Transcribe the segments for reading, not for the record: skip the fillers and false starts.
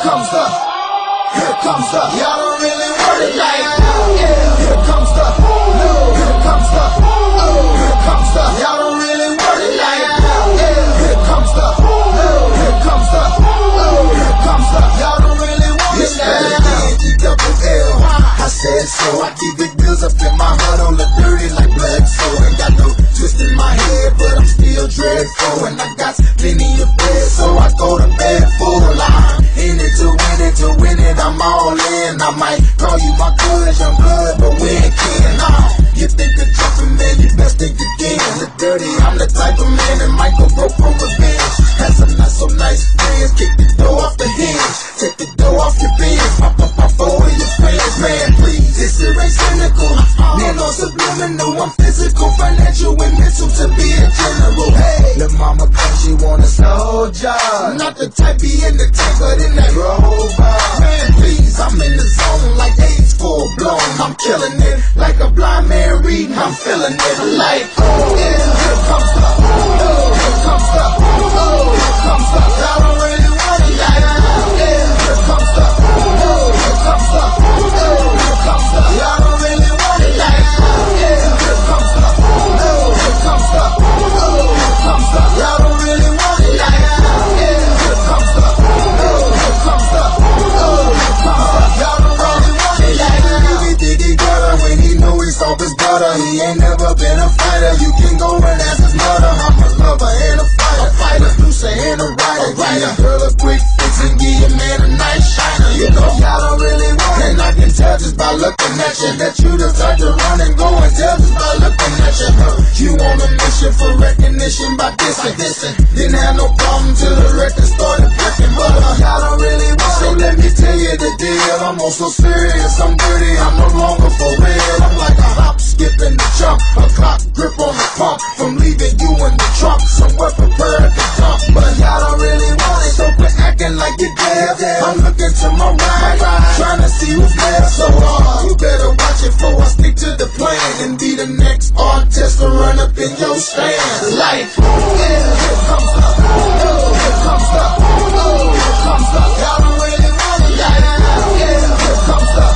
Here comes the, y'all don't really want it like that. Yeah. Here comes the, here comes the, here comes the, y'all don't really want it like that. Yeah. Here comes the, here comes the, here comes the, y'all don't really want it like that. D-double-L, I said so, I keep big bills up in my heart on the dirty like blood, so ain't got no twist in my head, but I'm still dreadful, and I got plenty of bread, so I go to bed full. I'm in it to win it, I'm all in. I might call you my cuz, young blood, but we ain't kin. You think of jumping, man, you best think again. The dirty, I'm the type of man that might go broke for revenge. Had some not so nice friends, kick the door off the hinge, take the door off your bins, pop up my phone and your friends, man, please. This is ain't cynical, nano subliminal, I'm physical, financial, and mental to be a general. Hey, the mama claims she want a soldier, not the type be in the tank, but in that rover. Man, please, I'm in the zone like AIDS full blown. I'm killing it like a blind man reading. I'm feeling it like, oh yeah. Here comes the, here comes the, here comes the. I don't really want it like that. Yeah. Here comes the, here comes the, here comes the. I don't really want it like that. Yeah. Here comes the, here comes the, here comes the. I don't really want it like that. Yeah. Here comes the, here comes the, here comes the. Y'all don't really want it like that. You think he got her when he know he's off his butter. He ain't never been a fighter. You can go and ask his mother. I'm a lover and a fighter, producer and a writer. Give a girl a quick fix and give your man a nice shiner. You know y'all don't really want it, and I can tell just by looking at you that you the type to run and go and tell just by looking at you. You on a mission for recognition by dissing. Didn't have no problem till the record started breaking, but y'all don't really want it. So let me tell you the deal. I'm also serious, I'm dirty, I'm no longer for real. I'm like a hop, skip, and a jump, a clock grip on the pump, from leaving you in the trunk, somewhere prepared to dump. But y'all don't really want it, so quit acting like you're dead. I'm looking to my right, trying to see who's there. So you better watch it before I stick to the plan and be the next artist to run up in your stand. Like, yeah, here comes the, here comes the, here comes the. Y'all don't really want it like that. Yeah, here comes the.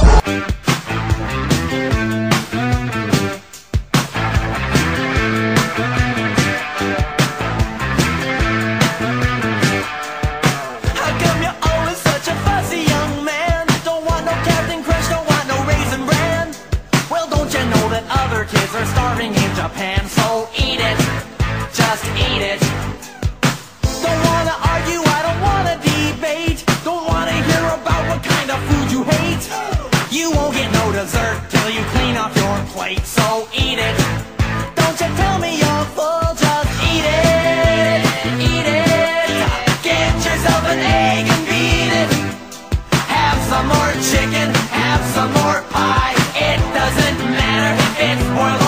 Kids are starving in Japan, so eat it, just eat it. Don't wanna argue, I don't wanna debate. Don't wanna hear about what kind of food you hate. You won't get no dessert till you clean off your plate, so eat it. Don't you tell me you're full, just eat it, eat it. Get yourself an egg and beat it. Have some more chicken, have some more pie. It doesn't matter if it's spoiled